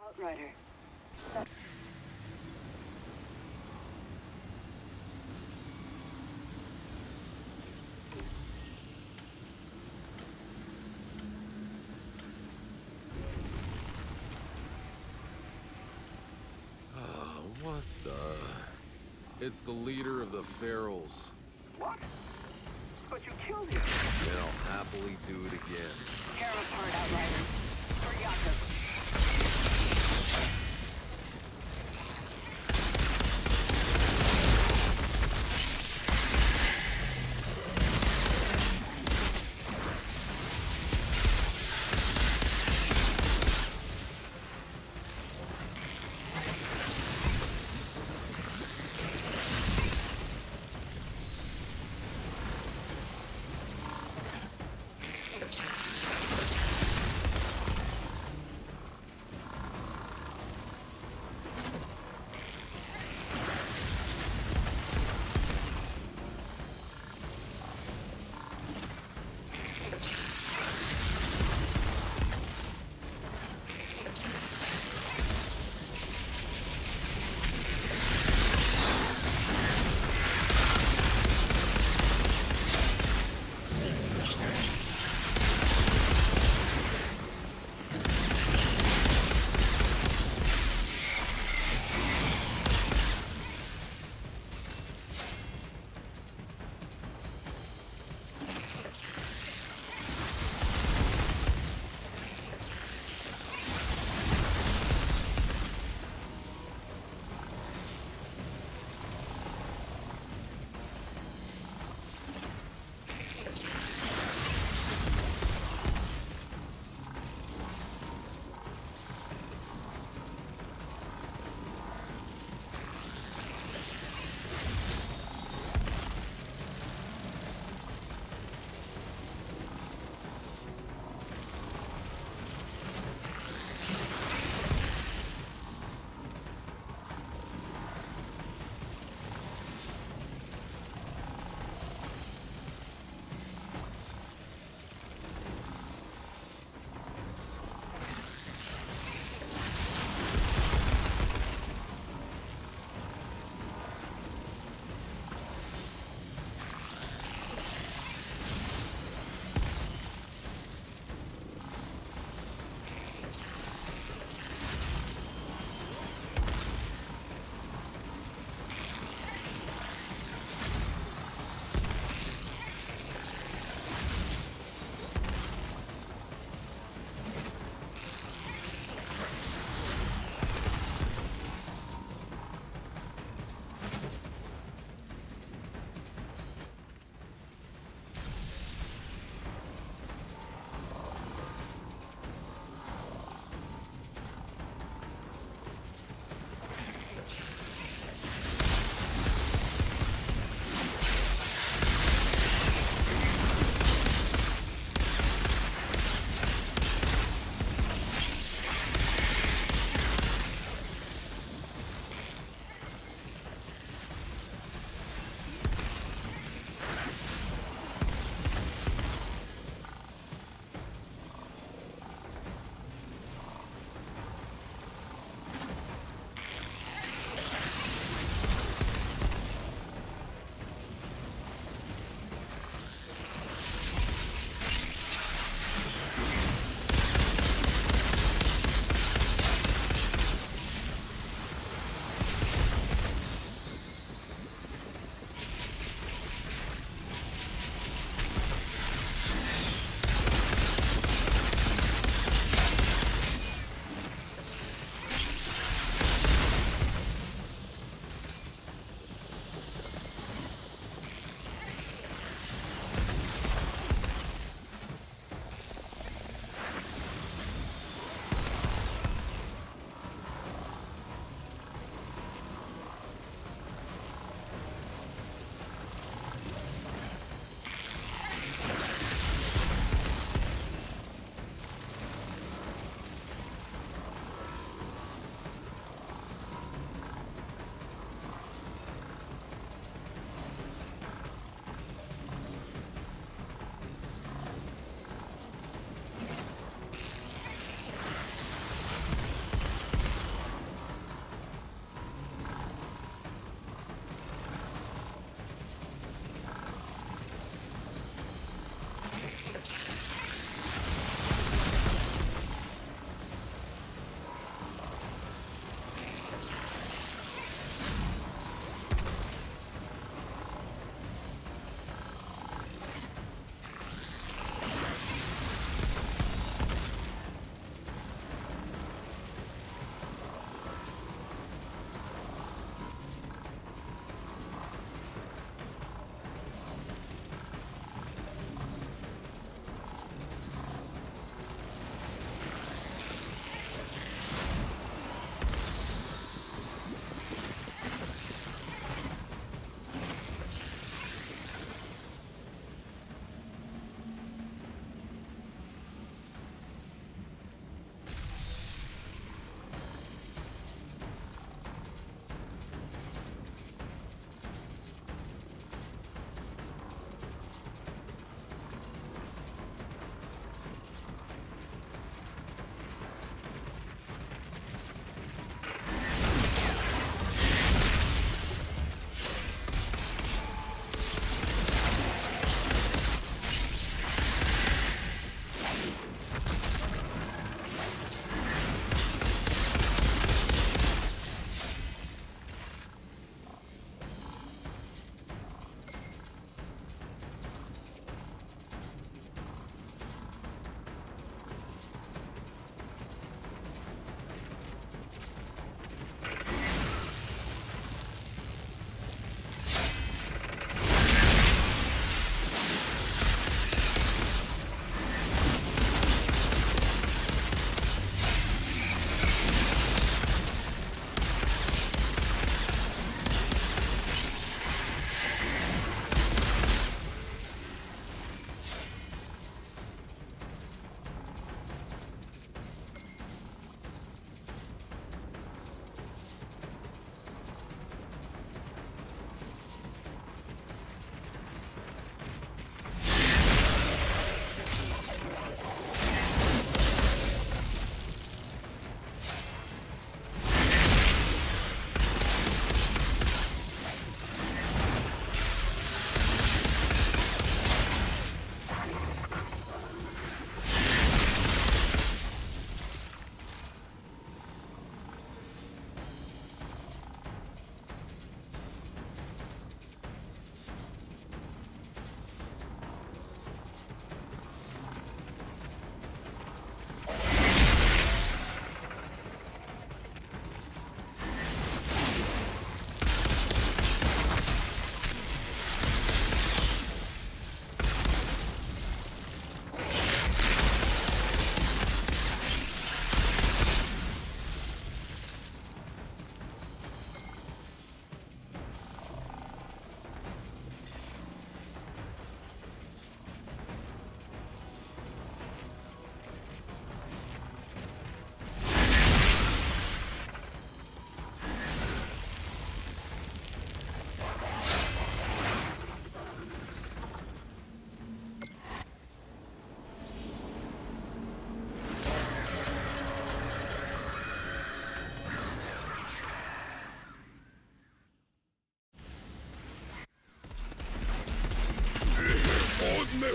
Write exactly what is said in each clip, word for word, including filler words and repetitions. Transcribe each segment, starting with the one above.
Outrider. Oh, what the... It's the leader of the Ferals. What? But you killed him. And I'll happily do it again. Tear him apart, Outrider. For Jakub.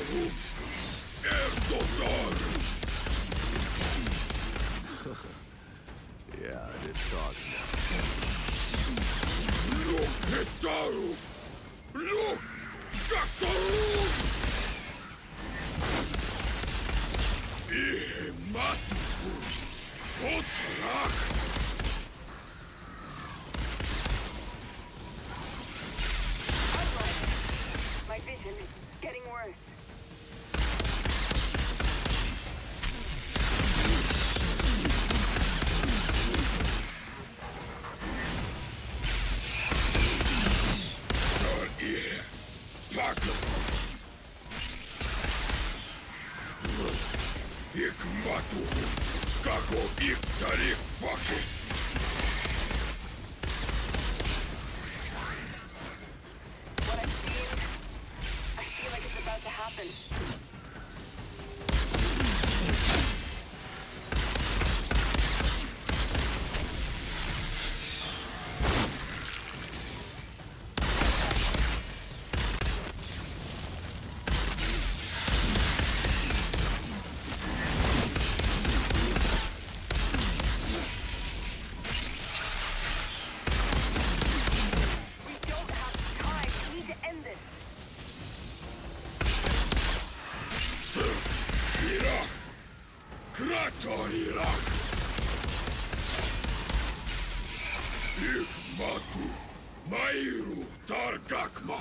Yeah, I did talk now. My vision is getting worse. What I've seen, I feel like it's about to happen. We don't have time. We need to end this. Mairu Targakma.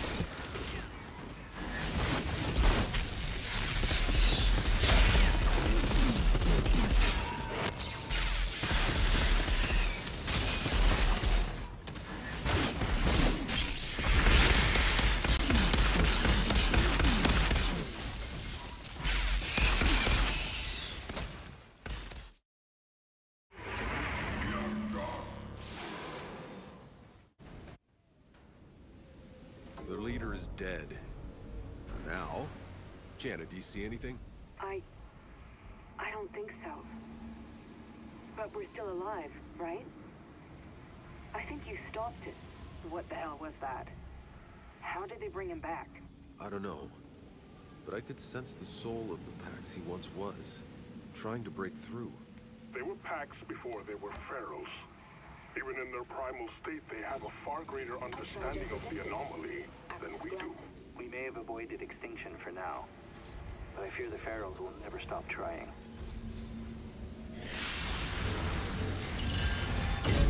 The leader is dead. For now. Janet, do you see anything? I... I don't think so. But we're still alive, right? I think you stopped it. What the hell was that? How did they bring him back? I don't know. But I could sense the soul of the Pax he once was, trying to break through. They were Pax before they were Pharaohs. Even in their primal state, they have a far greater understanding of the anomaly than we do. We may have avoided extinction for now, but I fear the Pharaohs will never stop trying.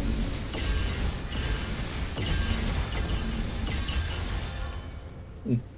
Hmm.